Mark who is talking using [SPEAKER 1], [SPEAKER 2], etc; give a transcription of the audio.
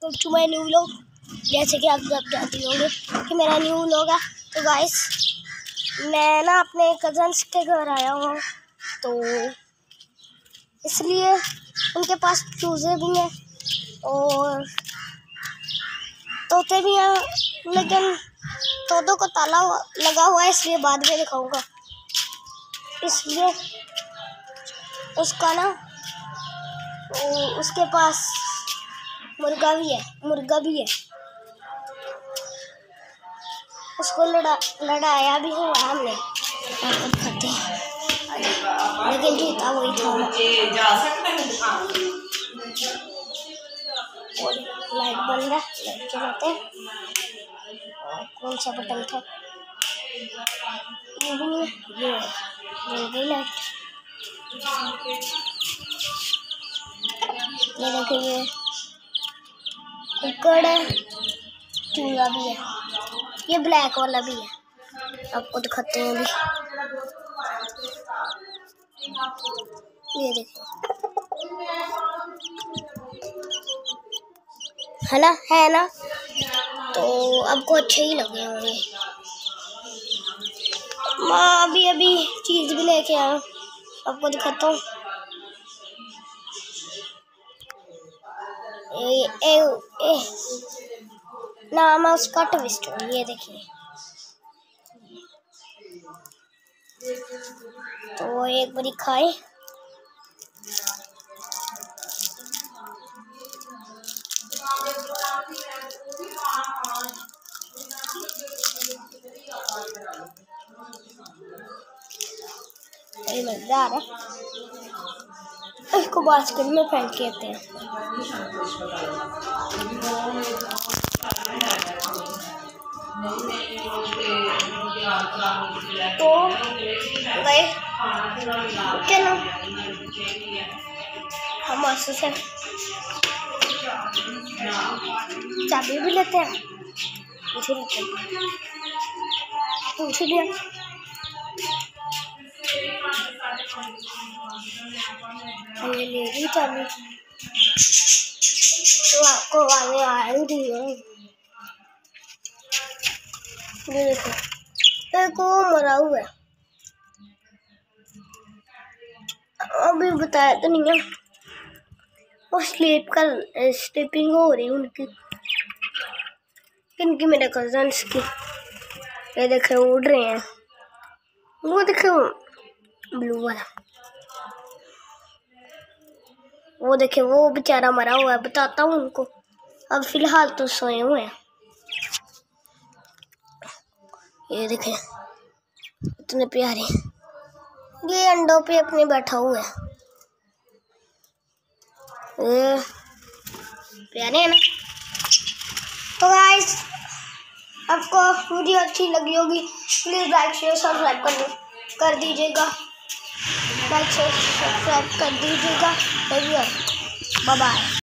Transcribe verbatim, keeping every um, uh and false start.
[SPEAKER 1] Welcome to my new vlog. जैसे कि आप सब जानते होंगे कि मेरा न्यू व्लॉग है। तो गाइस मैं ना अपने कज़न्स के घर आया हूँ, तो इसलिए उनके पास चूज़े भी हैं और तोते भी हैं, लेकिन तोतों को ताला लगा हुआ है, इसलिए बाद में दिखाऊंगा। इसलिए उसका ना वो उसके पास मुर्गा भी है मुर्गा भी है उसको लड़ा लड़ाया भी हुआ हमने, खाते हैं, लेकिन जीता वही था। और लाइट बंद है, लाइट चलाते हैं। और कौन सा बटन था? ये भी नहीं, ये जल गई लाइट। ये देखिए, कुक्कड़ है, चूहा भी है, ये ब्लैक वाला भी है। आपको दिखाते हैं अभी। ये देखिए, है ना है ना तो आपको अच्छे ही लगे होंगे। माँ अभी अभी चीज भी लेके आया, आपको दिखाता हूँ। ए, ए, ए, नाम है उसका ट्विस्टर। ये देखिए, तो एक बारी खाए। ये मजेदार है, इसको बास्केट में फेंक के आते हैं। तो गए चलो हम आंसू से चाबी भी लेते हैं, पूछ लेते हैं पूछ लिया। ये ले ली चाबी, तो आपको आगे आया ही नहीं है। ये देखो, एक वो मरा हुआ है, अभी बताया तो नहीं है। वो स्लीप कर स्लीपिंग हो रही उनकी, किनकी? मेरे कजन्स की। ये देखे उड़ रहे हैं, वो देखे ब्लू वाला, वो देखे वो बेचारा मरा हुआ है। बताता हूँ उनको, अब फिलहाल तो सोए हुए हैं। ये देखे इतने प्यारे, ये अंडों पे अपने बैठा हुआ है। ये प्यारे है ना। तो गाइस आपको वीडियो अच्छी लगी होगी, प्लीज लाइक शेयर सब्सक्राइब कर कर दीजिएगा लाइक शेयर सब्सक्राइब कर दीजिएगा। Bye bye.